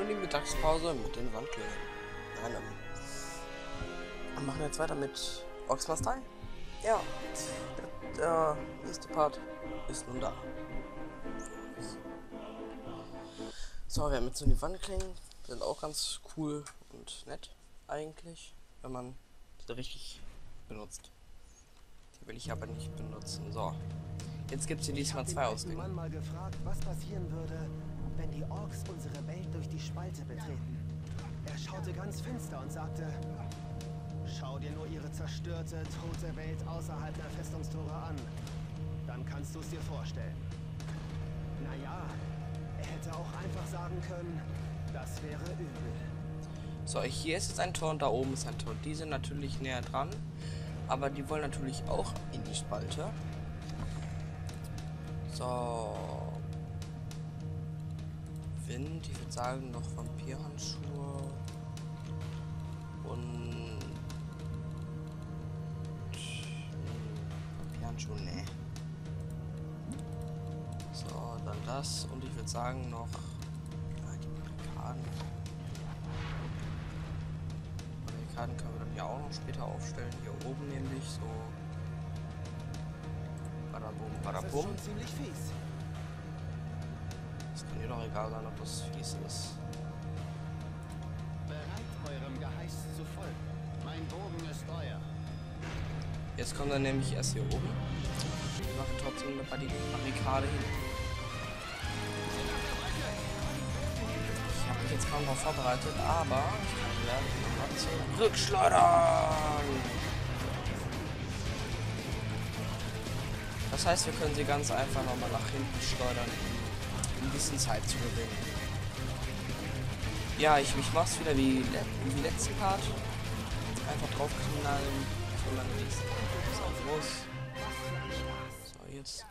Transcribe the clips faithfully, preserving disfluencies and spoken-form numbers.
die Mittagspause mit den Wandklingen. Nein, ähm, wir machen jetzt weiter mit Oxmastei. Ja, der, der nächste Part ist nun da. So, wir haben jetzt so die Wandklingen. Sind auch ganz cool und nett eigentlich, wenn man sie richtig benutzt. Die will ich aber nicht benutzen. So, jetzt gibt es hier diesmal zwei Ausgänge. Ich habe den Mann mal gefragt, was passieren würde, wenn die Orks unsere Welt durch die Spalte betreten. Er schaute ganz finster und sagte: Schau dir nur ihre zerstörte, tote Welt außerhalb der Festungstore an. Dann kannst du es dir vorstellen. Naja, er hätte auch einfach sagen können, das wäre übel. So, hier ist jetzt ein Tor und da oben ist ein Tor. Die sind natürlich näher dran, aber die wollen natürlich auch in die Spalte. So. Wind, ich würde sagen noch Vampirhandschuhe. Und... Vampirhandschuhe, ne. So, dann das. Und ich würde sagen noch... Ja, die Barrikaden. Barrikaden können wir dann ja auch noch später aufstellen. Hier oben nämlich so... Badabum, badabum. Das ist schon ziemlich fies. Es kann dir doch egal sein, ob das fies ist. Bereit, eurem Geheiß zu folgen. Mein Bogen ist euer. Jetzt kommt er nämlich erst hier oben. Wir machen trotzdem eine Barrikade hin. Ich habe mich jetzt kaum darauf vorbereitet, aber ich werde nochmal zurückschleudern. Das heißt, wir können sie ganz einfach nochmal nach hinten schleudern, um ein bisschen Zeit zu gewinnen. Ja, ich, ich mach's wieder wie, wie die letzten Part. Einfach draufknallen, solange die es auch muss. So, jetzt.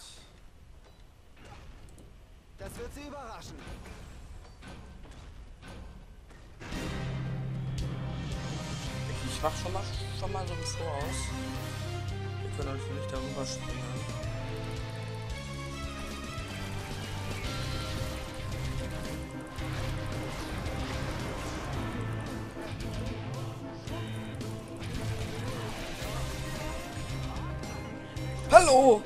Das wird sie überraschen. Ich, ich mach schon mal, schon mal so ein Voraus. Wir können natürlich darüber springen. Hallo!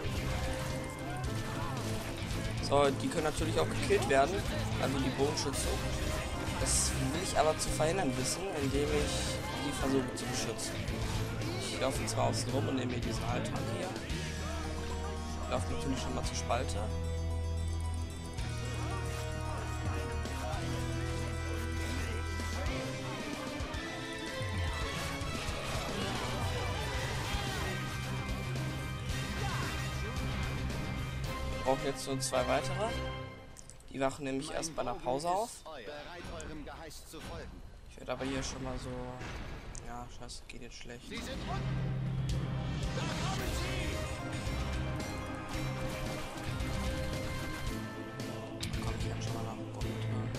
So, die können natürlich auch gekillt werden, also die Bogenschütze. Das will ich aber zu verhindern wissen, indem ich die versuche zu beschützen. Ich laufe zwar außen rum und nehme mir diesen Altar hier. Ich laufe natürlich schon mal zur Spalte. Wir brauchen jetzt nur zwei weitere. Die wachen nämlich erst bei einer Pause auf. Ich werde aber hier schon mal so... Ja, scheiße, geht jetzt schlecht. Sie sind unten. Da kommen sie. Komm, ich kann schon mal nach unten.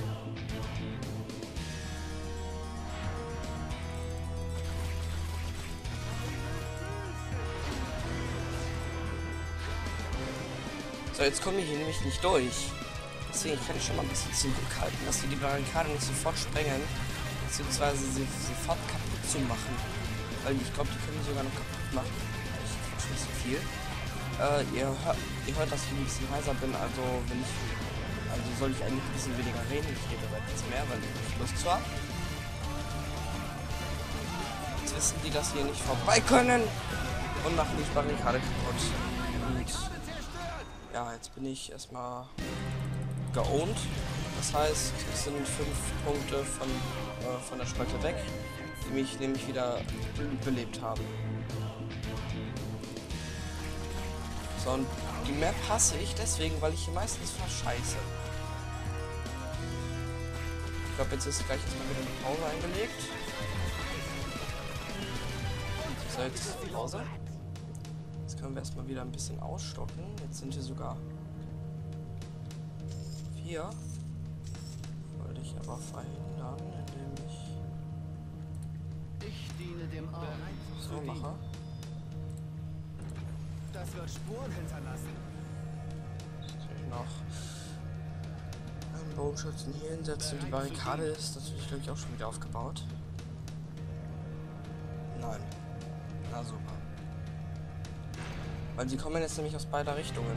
So, jetzt kommen wir hier nämlich nicht durch. Deswegen kann ich schon mal ein bisschen zurückhalten, dass wir die Barrikade nicht sofort sprengen, beziehungsweise sie sofort kaputt zu machen. Weil ich glaube, die können sogar noch kaputt machen. Ich quatsch nicht so viel. Äh, ihr, hört, ihr hört, dass ich ein bisschen heiser bin, also wenn ich. Also soll ich eigentlich ein bisschen weniger reden. Ich rede aber jetzt mehr, weil ich Lust zu habe. Jetzt wissen die, dass wir hier nicht vorbei können und machen die Barrikade kaputt. Und ja, jetzt bin ich erstmal geowned. Das heißt, es sind fünf Punkte von, äh, von der Spalte weg, die mich nämlich wieder belebt haben. So, und die Map hasse ich deswegen, weil ich hier meistens verscheiße. Ich glaube, jetzt ist gleich erstmal wieder eine Pause eingelegt. So, jetzt ist die Pause. Jetzt können wir erstmal wieder ein bisschen ausstocken. Jetzt sind hier sogar vier. Wollte ich aber verhindern, indem ich Ich diene dem Ort. so mache. Das wird Spuren hinterlassen. Jetzt noch. Ähm, Bogenschützen hier hinsetzen. Die Barrikade ist natürlich, glaube ich, auch schon wieder aufgebaut. Nein. Na super. Weil sie kommen jetzt nämlich aus beider Richtungen.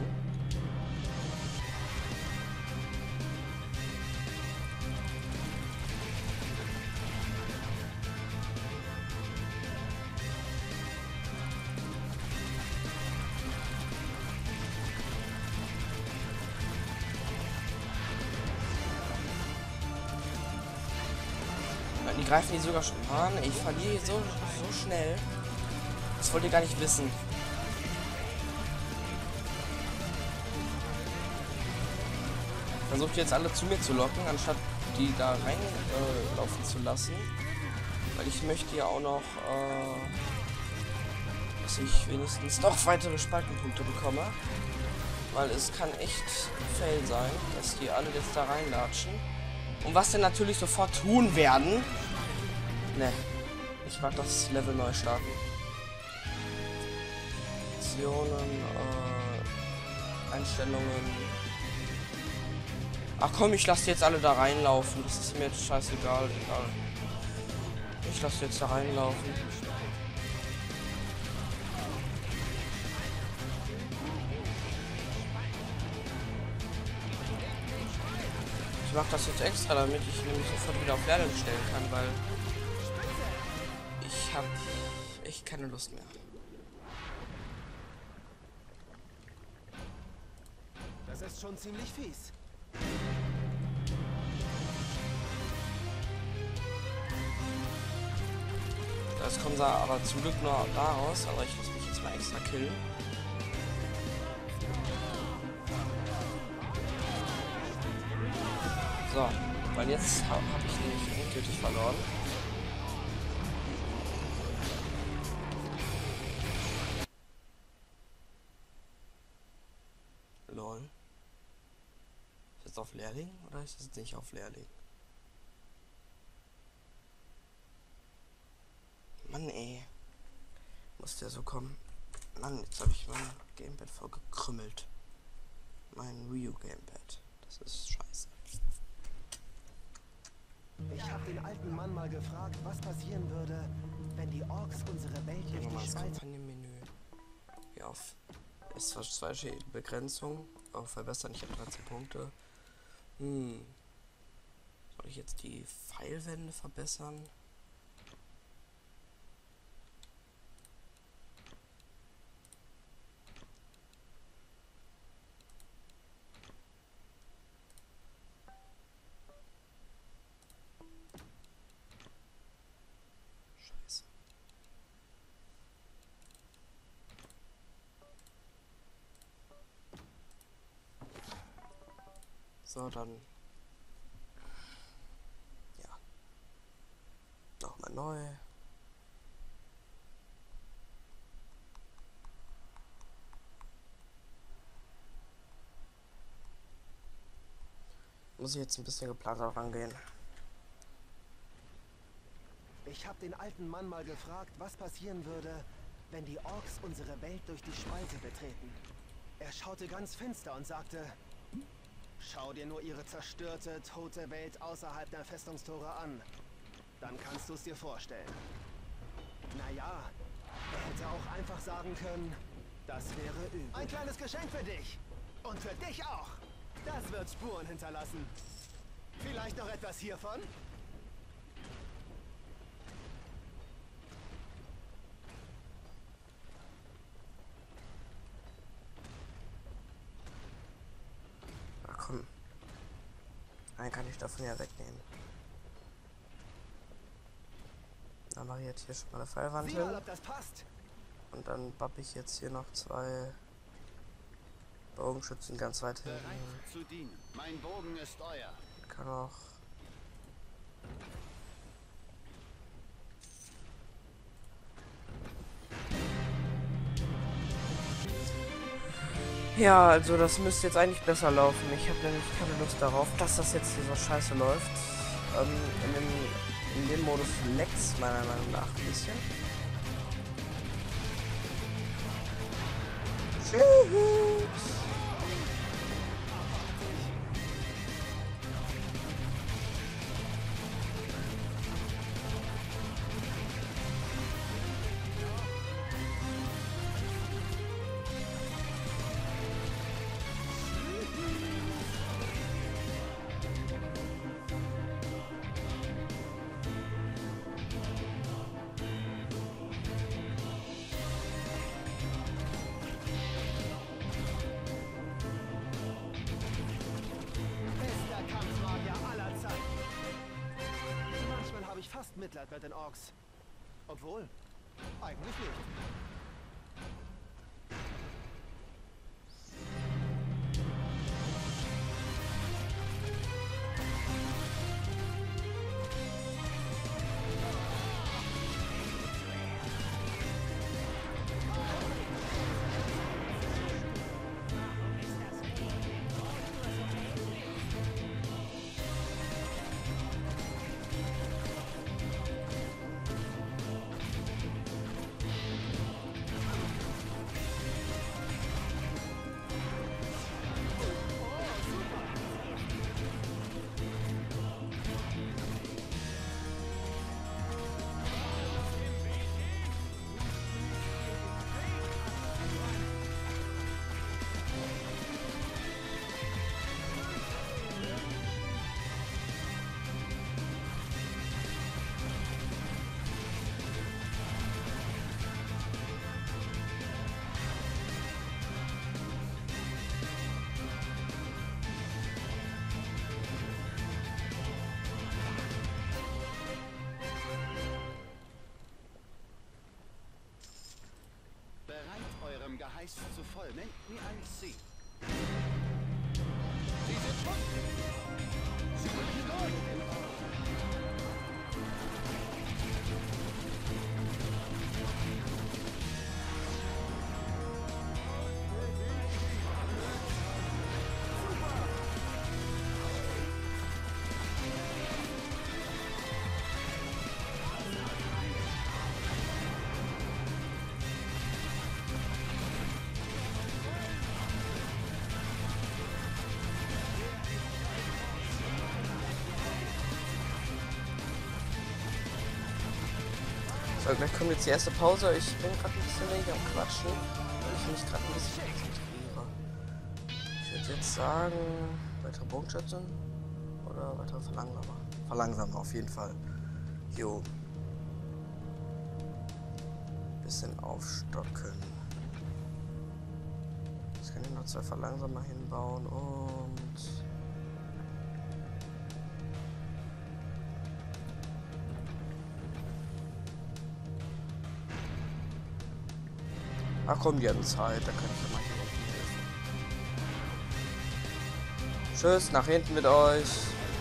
Die greifen die sogar schon an. Ich verliere so, so schnell. Das wollt ihr gar nicht wissen. Versucht jetzt alle zu mir zu locken, anstatt die da rein äh, laufen zu lassen. Weil ich möchte ja auch noch, äh, dass ich wenigstens noch weitere Spaltenpunkte bekomme. Weil es kann echt fail sein, dass die alle jetzt da reinlatschen. Und was denn natürlich sofort tun werden. Ne, ich mag das Level neu starten. Optionen, äh, Einstellungen. Ach komm, ich lasse jetzt alle da reinlaufen. Das ist mir jetzt scheißegal, egal. Ich lasse jetzt da reinlaufen. Ich mache das jetzt extra, damit ich nämlich sofort wieder auf Lernen stellen kann, weil ich habe echt keine Lust mehr. Das ist schon ziemlich fies. Das kommt da aber zum Glück nur daraus, aber ich muss mich jetzt mal extra killen. So, weil jetzt habe hab ich nämlich endgültig verloren. Lol. Ist das auf Lehrling oder ist das nicht auf Lehrling? Mann ey. Muss der so kommen? Mann, jetzt habe ich mein Gamepad voll gekrümmelt. Mein Wii U Gamepad. Das ist scheiße. Ich habe den alten Mann mal gefragt, was passieren würde, wenn die Orks unsere Welt Hier durch nochmal die das Spalte... Kampagnenmenü. Hier auf S zwei Begrenzung. Auf verbessern. Ich habe dreizehn Punkte. Hm. Soll ich jetzt die Pfeilwände verbessern? Scheiße. So, dann ja, nochmal neu. Muss ich jetzt ein bisschen geplanter rangehen. Ich habe den alten Mann mal gefragt, was passieren würde, wenn die Orks unsere Welt durch die Spalte betreten. Er schaute ganz finster und sagte: Schau dir nur ihre zerstörte, tote Welt außerhalb der Festungstore an. Dann kannst du es dir vorstellen. Naja, er hätte auch einfach sagen können, das wäre übel. Ein kleines Geschenk für dich. Und für dich auch. Das wird Spuren hinterlassen. Vielleicht noch etwas hiervon? Komm. Einen kann ich davon ja wegnehmen. Dann mache ich jetzt hier schon mal eine Pfeilwand hin. Ob das passt. Und dann bappe ich jetzt hier noch zwei Bogenschützen ganz weit hinten. Bereit zu dienen. Mein Bogen ist euer. Kann auch. Ja, also das müsste jetzt eigentlich besser laufen. Ich habe nämlich keine Lust darauf, dass das jetzt hier so scheiße läuft. Ähm, in, dem, in dem Modus leckt's meiner Meinung nach ein bisschen. Tschüss. fast Mitleid mit den Orks. Obwohl, eigentlich nicht. Geheiß zu voll. Nennt mir ein Sie. Sie sind tot. Sie brechen durch. So, gleich kommt jetzt die erste Pause. Ich bin gerade ein bisschen weniger am Quatschen, weil ich mich gerade ein bisschen konzentriere. Ich würde jetzt sagen, weitere Bogenschützen oder weitere Verlangsamer. Verlangsamer auf jeden Fall. Jo. Bisschen aufstocken. Jetzt kann ich noch zwei Verlangsamer hinbauen und ach komm, die haben Zeit, da kann ich ja mal hier unten helfen. Tschüss, nach hinten mit euch.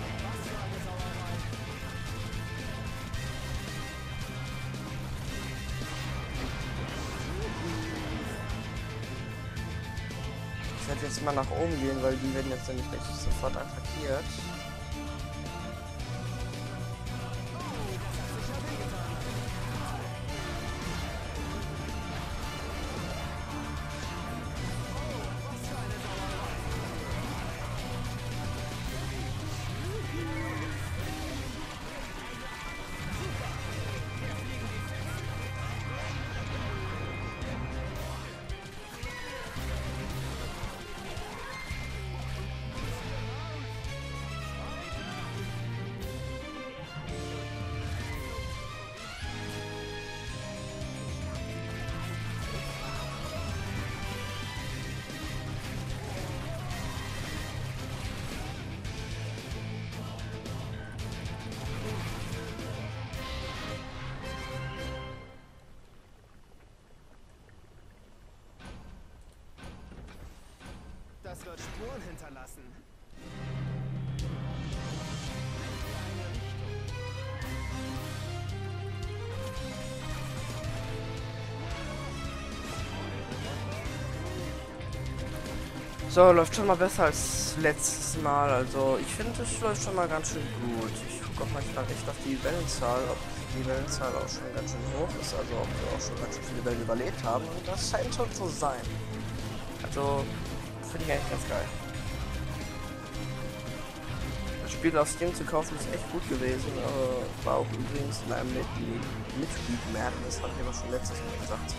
Ich werde jetzt mal nach oben gehen, weil die werden jetzt nämlich richtig sofort attackiert. Das wird Spuren hinterlassen. So, läuft schon mal besser als letztes Mal. Also ich finde, es läuft schon mal ganz schön gut. Ich gucke auch manchmal echt auf die Wellenzahl, ob die Wellenzahl auch schon ganz schön hoch ist, also ob wir auch schon ganz schön viele Wellen überlebt haben. Und das scheint schon zu sein. Also finde ich eigentlich ganz geil. Das Spiel auf Steam zu kaufen ist echt gut gewesen. Äh, war auch übrigens in einem Mitglied-März, das habe ich aber schon letztes Mal gesagt.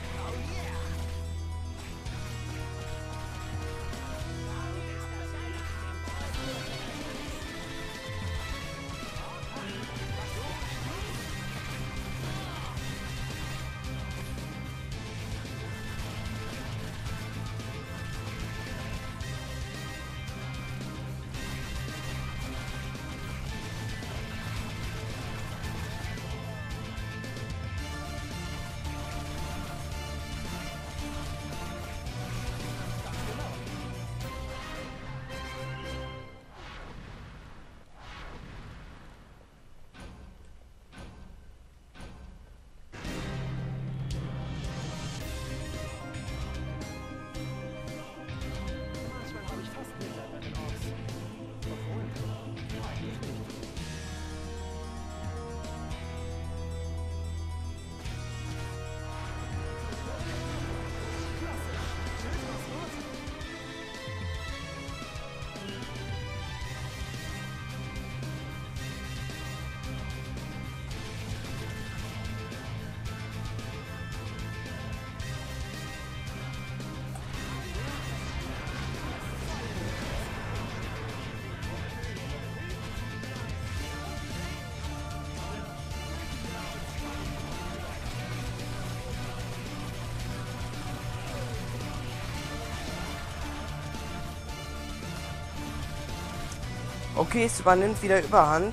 Okay, es übernimmt wieder Überhand.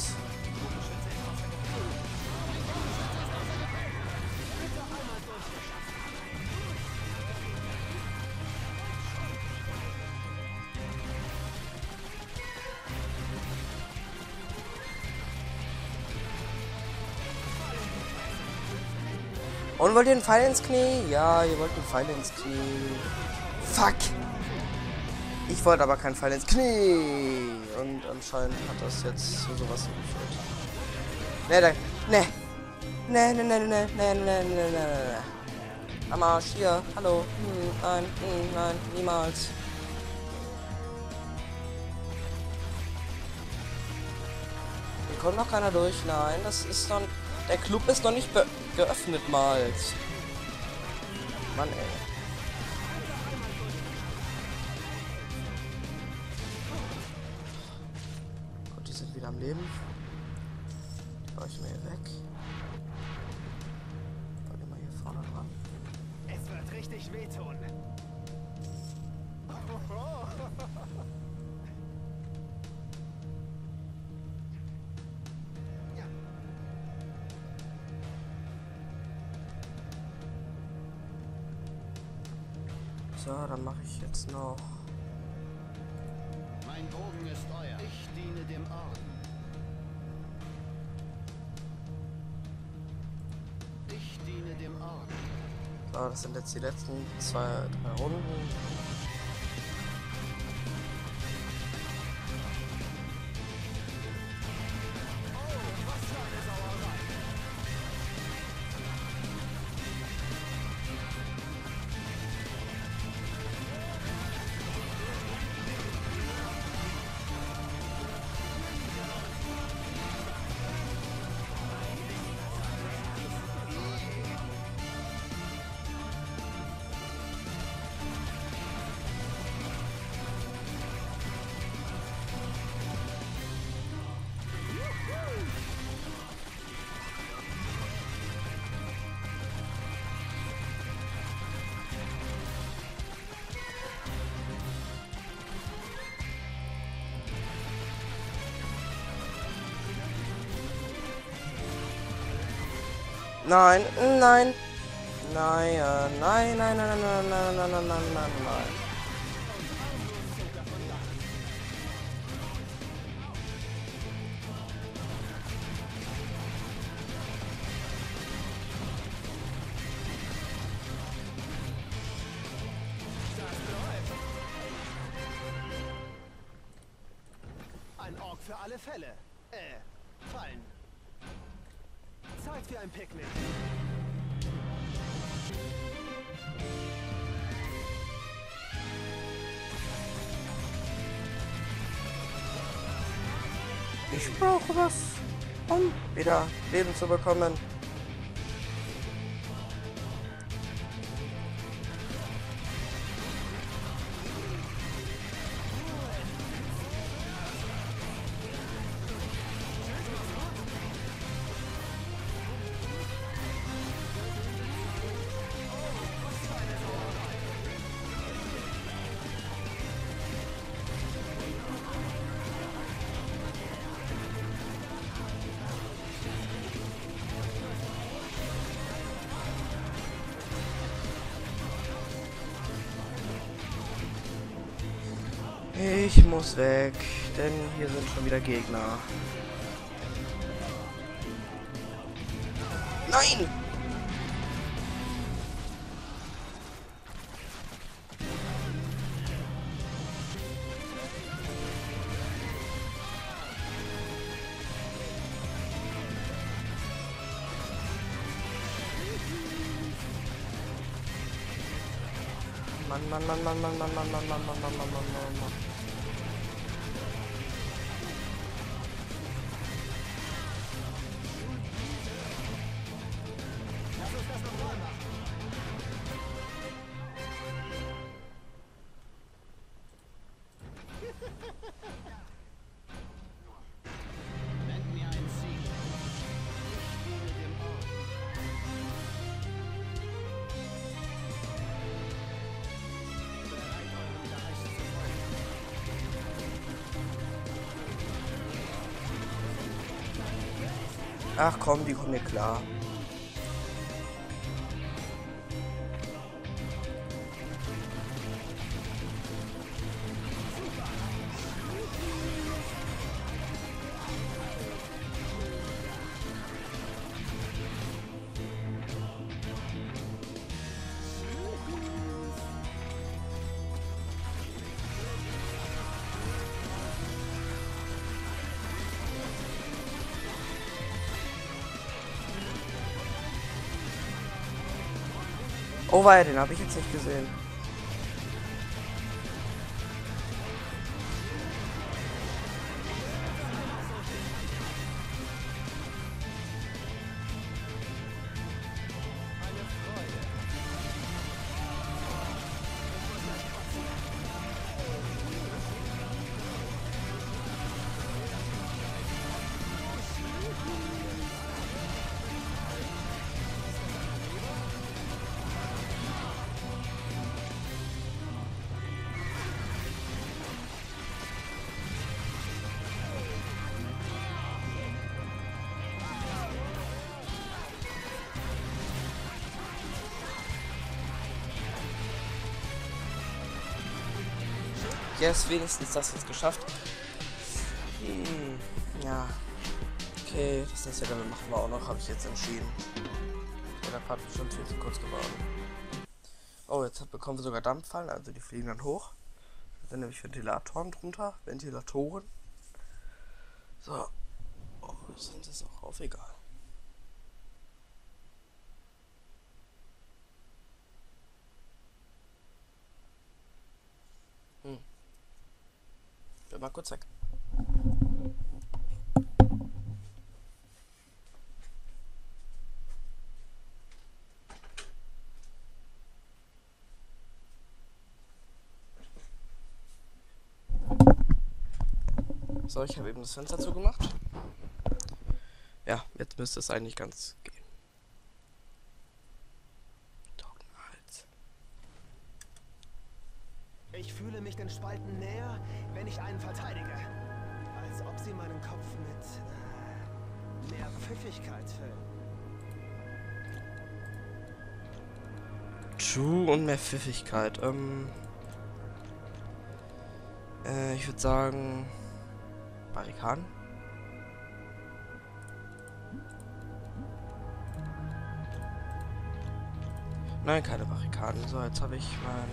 Und wollt ihr einen Pfeil ins Knie? Ja, ihr wollt einen Pfeil ins Knie. Fuck! Ich wollte aber keinen Pfeil ins Knie. Und anscheinend hat das jetzt zu sowas geführt. Ne, da, ne. Ne, ne, ne, ne, ne, ne, ne, ne, ne. Am Arsch, hier, hallo. Hm, nein, hm, nein, niemals. Hier kommt noch keiner durch. Nein, das ist noch... Der Club ist noch nicht geöffnet, mal. Mann, ey. Gut, die sind wieder am Leben. Die baue ich mir hier weg. Baue die mal hier vorne dran. Es wird richtig wehtun. So, dann mache ich jetzt noch. Mein Bogen ist euer. Ich diene dem Orden. Ich diene dem Orden. So, das sind jetzt die letzten zwei, drei Runden. Nein, nein. Nein, nein, nein, nein, nein, nein, nein, nein, nein, nein, nein, nein. Ein Ork für alle Fälle. Äh, Fallen. Zeit für ein Picknick. Ich brauche was, um wieder Leben zu bekommen. Ich muss weg, denn hier sind schon wieder Gegner. Nein! Mann, Mann, Mann, Mann, Mann, Mann, Mann, Mann, Mann, Mann, Mann, Mann, Mann, Mann, Mann. Nennt mir ein Ziel. Ich diene dem Orden. Bereit, eurem Geist zu folgen. Ach komm, die kommen mir klar. Oh weia, den habe ich jetzt nicht gesehen. Yes, wenigstens das jetzt geschafft. Hm, ja. Okay, das nächste Level machen wir auch noch, habe ich jetzt entschieden. Okay, der Part ist schon viel zu kurz geworden. Oh, jetzt bekommen wir sogar Dampffallen, also die fliegen dann hoch. Da sind nämlich Ventilatoren drunter, Ventilatoren. So. Oh, sind das auch auf, egal. Hm. Ich bin mal kurz weg. So, ich habe eben das Fenster zugemacht. Ja, jetzt müsste es eigentlich ganz gehen. Hals. Ich fühle mich den Spalten näher, wenn ich einen verteidige. Als ob sie meinen Kopf mit äh, mehr Pfiffigkeit füllen. True und mehr Pfiffigkeit. Ähm, äh, ich würde sagen... Barrikaden? Nein, keine Barrikaden. So, jetzt habe ich mein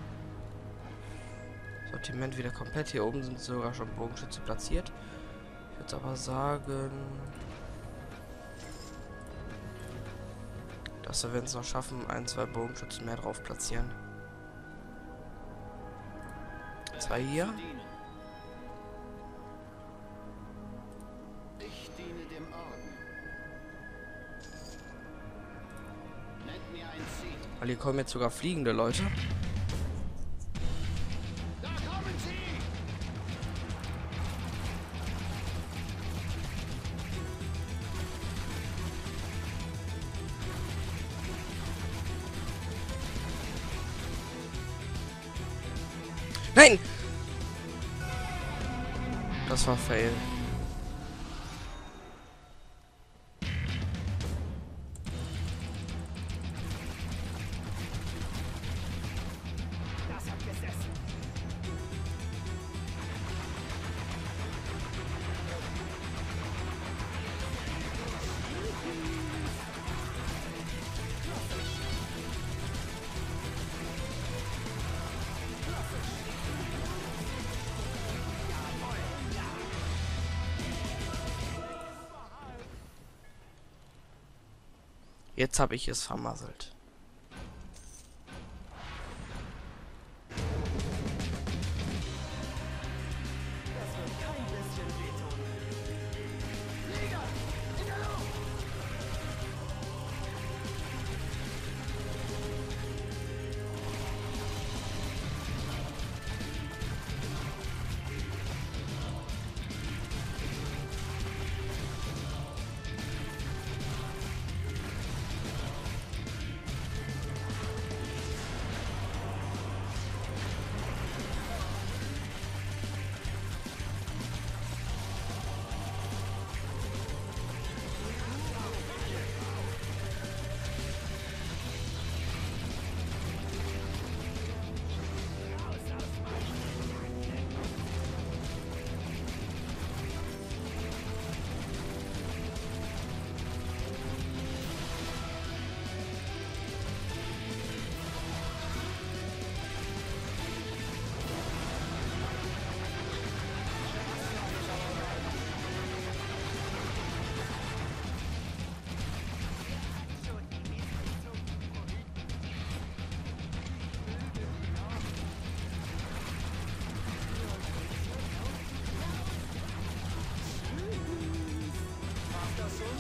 Sortiment wieder komplett. Hier oben sind sogar schon Bogenschütze platziert. Ich würde aber sagen, dass wir, wenn es noch schaffen, ein, zwei Bogenschützen mehr drauf platzieren. Zwei hier. Ich diene dem Orden. Nennt mir ein Ziel. Weil hier kommen jetzt sogar fliegende Leute. Da kommen sie! Nein! Das war fail. Das hat gesessen. Jetzt habe ich es vermasselt. Das wird kein bisschen wehtun. Flieger! In der Luft! Überraschung?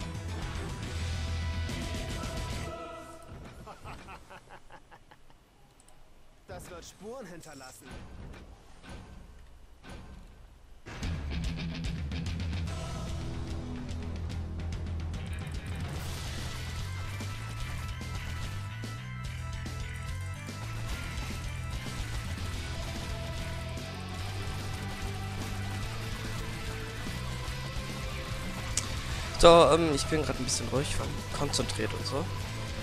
Das wird Spuren hinterlassen. So, ähm, ich bin gerade ein bisschen ruhig, konzentriert und so.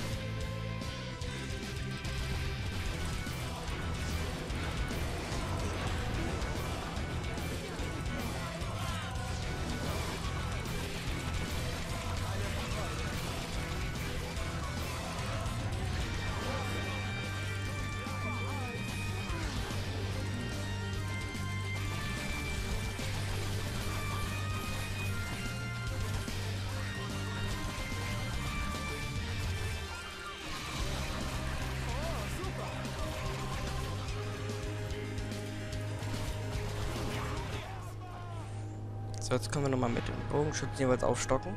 So, jetzt können wir nochmal mit dem Bogenschützen jeweils aufstocken.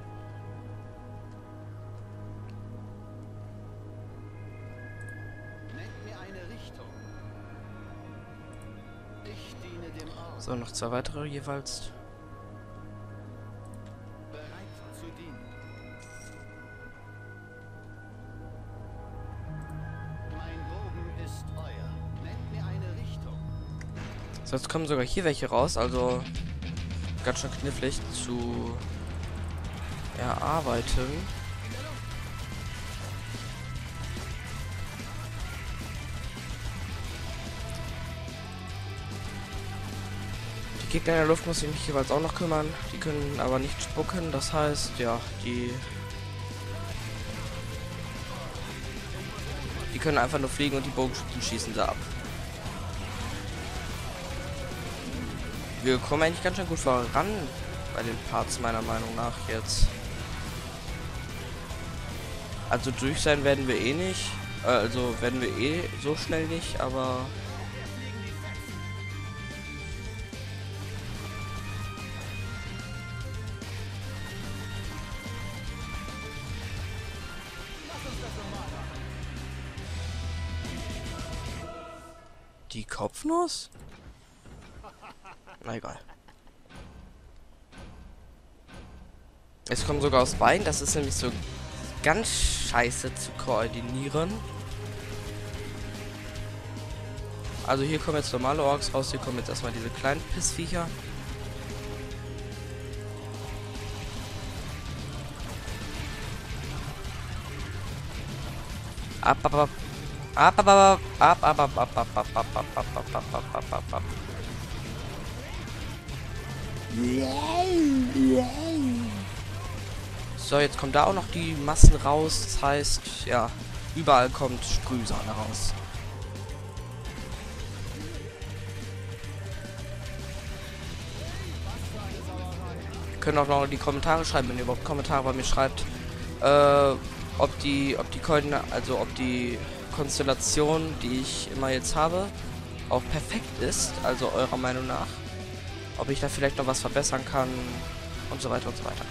Nennt mir eine Richtung. Ich diene dem Ort. So, noch zwei weitere jeweils. Bereit zu dienen. Mein Bogen ist euer. Nennt mir eine Richtung. So, jetzt kommen sogar hier welche raus, also ganz schön knifflig zu erarbeiten. Die Gegner in der Luft muss ich mich jeweils auch noch kümmern. Die können aber nicht spucken, das heißt, ja, die die können einfach nur fliegen und die Bogenschützen schießen sie ab. Wir kommen eigentlich ganz schön gut voran bei den Parts, meiner Meinung nach jetzt. Also durch sein werden wir eh nicht. Äh, also werden wir eh so schnell nicht, aber... Die Kopfnuss? Na egal. Es kommen sogar aus beiden, das ist nämlich so ganz scheiße zu koordinieren. Also hier kommen jetzt normale Orks raus, hier kommen jetzt erstmal diese kleinen Pissviecher. Ab, ab, ab. Ab, ab, ab, ab, ab, ab, ab, ab, ab, ab, ab, ab, ab, ab, ab, ab, ab. So, jetzt kommen da auch noch die Massen raus. Das heißt, ja, überall kommt Sprühsahne raus. Ihr könnt auch noch in die Kommentare schreiben, wenn ihr überhaupt Kommentare bei mir schreibt, äh, ob die, ob die Koordinaten, also ob die Konstellation, die ich immer jetzt habe, auch perfekt ist, also eurer Meinung nach. Ob ich da vielleicht noch was verbessern kann und so weiter und so weiter.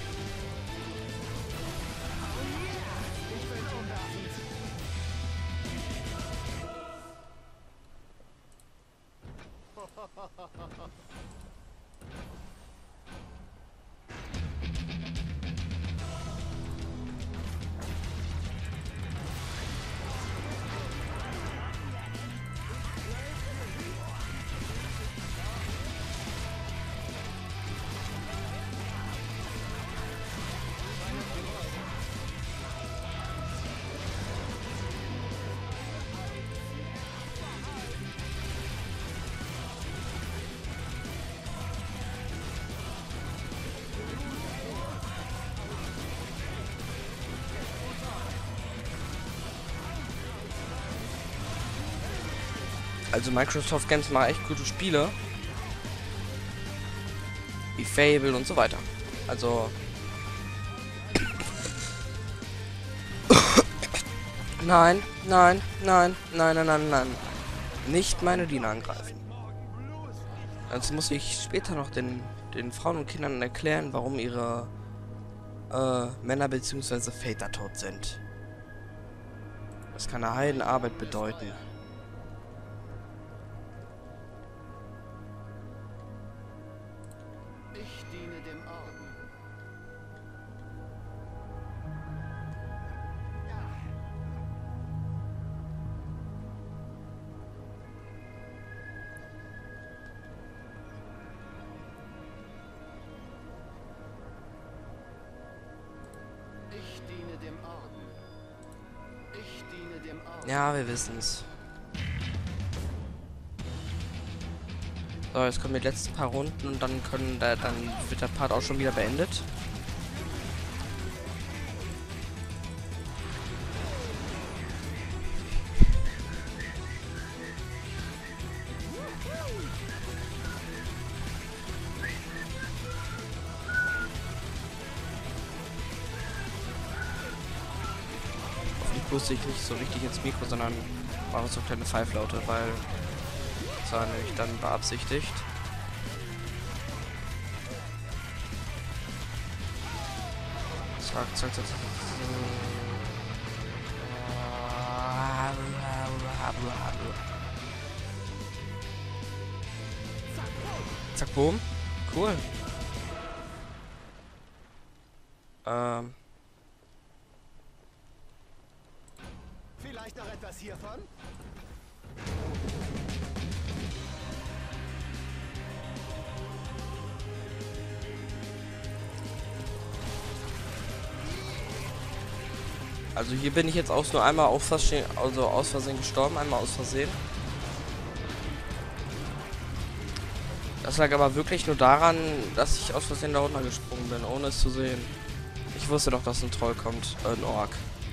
Also Microsoft Games macht echt gute Spiele. Wie Fable und so weiter. Also... nein, nein, nein, nein, nein, nein, nein. Nicht meine Diener angreifen. Jetzt muss ich später noch den, den Frauen und Kindern erklären, warum ihre äh, Männer bzw. Väter tot sind. Das kann eine Heidenarbeit bedeuten. Ich diene dem Orden. Ich diene dem Orden. Ich diene dem Orden. Ja, wir wissen's. So, jetzt kommen die letzten paar Runden und dann können da, dann wird der Part auch schon wieder beendet. Ich wusste ich nicht so richtig ins Mikro, sondern war so kleine Pfeiflaute, weil das war nämlich dann beabsichtigt. Zack, zack, zack, zack. Zack, boom. Cool. Ähm. Vielleicht noch etwas hiervon? Also hier bin ich jetzt auch nur einmal aus Versehen, also aus Versehen gestorben, einmal aus Versehen. Das lag aber wirklich nur daran, dass ich aus Versehen da runtergesprungen bin, ohne es zu sehen. Ich wusste doch, dass ein Troll kommt, äh, ein Ork.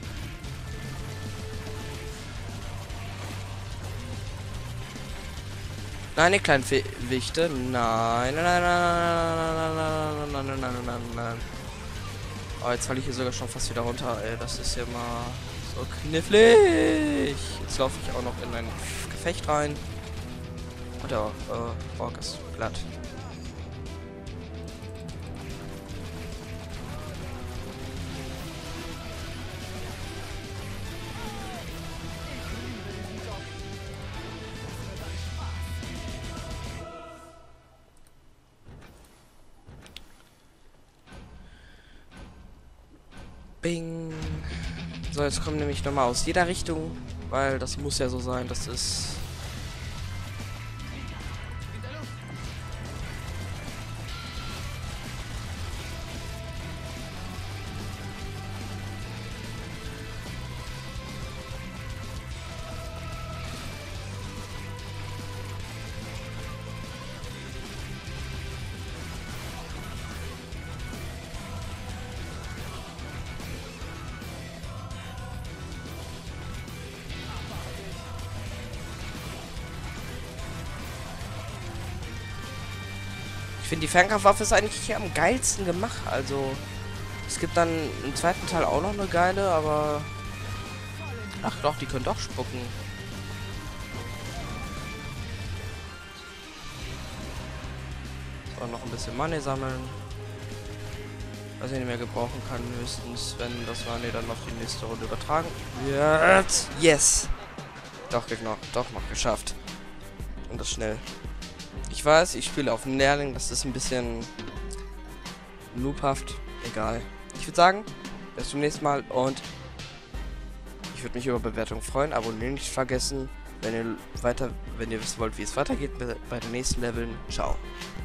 Nein, die kleinen Fe Wichte. Nein, nein, nein, nein, nein, nein, nein, nein, nein, nein. Oh, jetzt falle ich hier sogar schon fast wieder runter, ey. Das ist ja mal so knifflig. Jetzt laufe ich auch noch in ein Gefecht rein. Und der äh, Ork ist platt. Bing. So, jetzt kommen nämlich nochmal aus jeder Richtung, weil das muss ja so sein, das ist... Ich finde, die Fernkampfwaffe ist eigentlich hier am geilsten gemacht. Also, es gibt dann im zweiten Teil auch noch eine geile, aber... Ach doch, die können doch spucken. So, noch ein bisschen Money sammeln. Was ich nicht mehr gebrauchen kann, höchstens, wenn das Money dann auf die nächste Runde übertragen wird. Yes! Doch, genau, doch noch geschafft. Und das schnell. Ich weiß, ich spiele auf dem Lehrling, das ist ein bisschen noobhaft. Egal. Ich würde sagen, bis zum nächsten Mal und ich würde mich über Bewertung freuen. Abonnieren nicht vergessen, wenn ihr weiter, wenn ihr wissen wollt, wie es weitergeht bei den nächsten Leveln. Ciao.